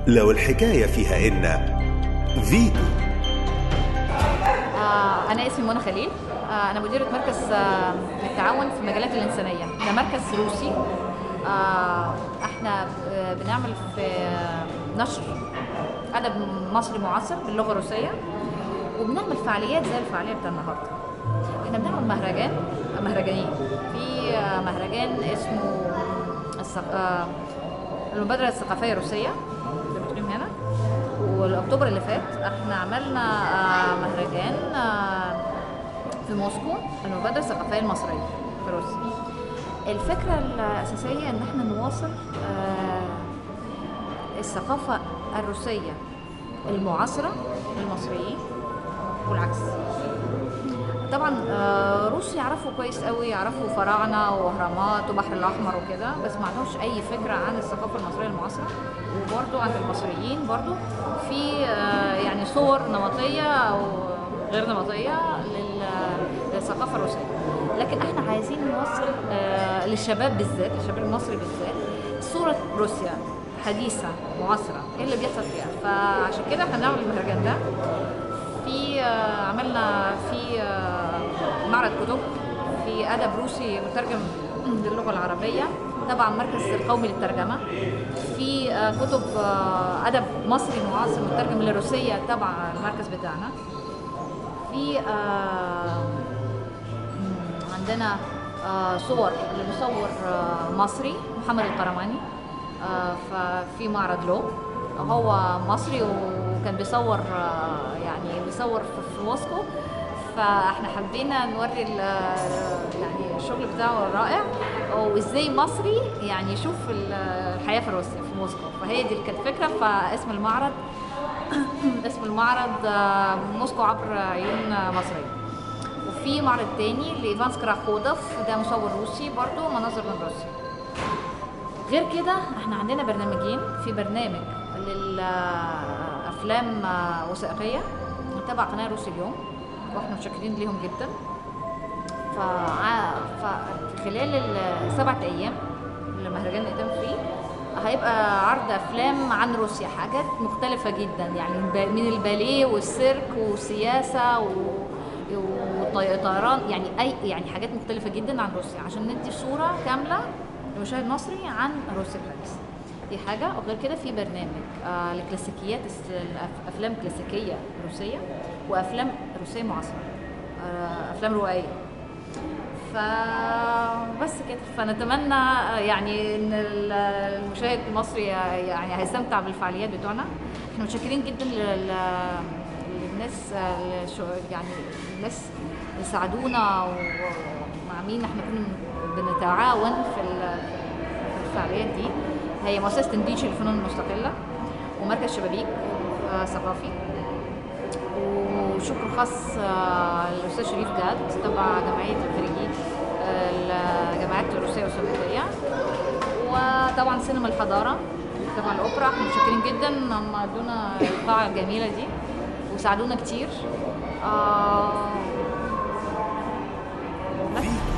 لو الحكاية فيها إن فيتو. أنا اسمي منى خليل. أنا مديرة مركز التعاون في المجالات الإنسانية. ده مركز روسي. احنا بنعمل في نشر أدب مصري معاصر باللغة الروسية، وبنعمل فعاليات زي الفعالية بتاع النهاردة. احنا بنعمل مهرجانين. في مهرجان اسمه المبادرة الثقافية الروسية اللي بتقيم هنا، والأكتوبر اللي فات احنا عملنا مهرجان في موسكو، المبادرة الثقافية المصرية في روسيا. الفكرة الأساسية إن احنا نواصل الثقافة الروسية المعاصرة للمصريين والعكس. طبعا روسيا يعرفوا كويس قوي، يعرفوا فراعنة واهرامات وبحر الأحمر وكده، بس ما عندهمش أي فكرة عن الثقافة المصرية المعاصرة. وبرضو عند المصريين برضو في يعني صور نمطية أو غير نمطية للثقافة الروسية، لكن احنا عايزين نوصل للشباب بالذات، للشباب المصري بالذات، صورة روسيا حديثة معاصرة، ايه اللي بيحصل فيها. فعشان كده احنا بنعمل المهرجان ده. في عملنا في معرض كتب في أدب روسي مترجم للغة العربية تبع المركز القومي للترجمة. في كتب أدب مصري معاصر مترجم للروسية تبع المركز بتاعنا. في عندنا صور لمصور مصري محمد القرماني، ففي معرض له، هو مصري وكان بيصور يعني بيصور في موسكو، فاحنا حبينا نوري يعني الشغل بتاعه الرائع، وازاي مصري يعني يشوف الحياة في روسيا في موسكو. فهي دي كانت فكرة. فاسم المعرض اسم المعرض موسكو عبر عيون مصرية. وفي معرض تاني لإيفان سكراخودوف، ده مصور روسي برضو، مناظر من روسيا. غير كده احنا عندنا برنامجين. في برنامج للأفلام وثائقية تبع قناة روسي اليوم، واحنا متشكرين ليهم جدا. فخلال ال7 أيام اللي المهرجان قدام فيه هيبقى عرض أفلام عن روسيا، حاجات مختلفة جدا، يعني من الباليه والسيرك والسياسة والطيران، يعني حاجات مختلفة جدا عن روسيا، عشان ندي صورة كاملة لمشاهد مصري عن روسيا الحديثة. دي حاجة. وغير كده في برنامج لكلاسيكيات، أفلام كلاسيكية روسية وأفلام روسية معاصرة، أفلام روائية. فبس كده. فنتمنى يعني ان المشاهد المصري يعني هيستمتع بالفعاليات بتوعنا. احنا متشكرين جدا للناس، يعني الناس اللي ساعدونا ومع مين احنا كنا بنتعاون في الفعاليات دي. هي مؤسسة تنديتش للفنون المستقلة، ومركز شبابيك ثقافي، وشكر خاص للأستاذ شريف جاد تبع جمعية الخريجين الجامعات الروسية والسوفيتية، وطبعا سينما الحضارة تبع الأوبرا. احنا متشكرين جدا، هم ادونا القاعة الجميلة دي وساعدونا كتير.